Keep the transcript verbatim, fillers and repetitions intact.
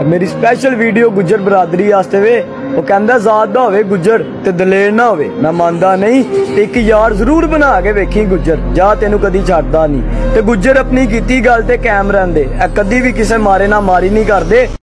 मेरी special video Gujjar बरादरी वास्ते वे। वो कहंदा ज़ात दा होवे गुज्जर ते दलेर ना होवे। मैं मानदा नहीं, एक यार जरूर बना के वेखी गुज्जर, जा तेनू कदी छड्डदा नहीं। ते गुज्जर अपनी कीती गल ते कायम रहिंदे, कदी भी किसे मारे ना मारी नहीं करदे।